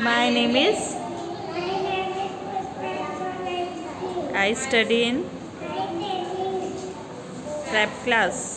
My name is. I study in prep class.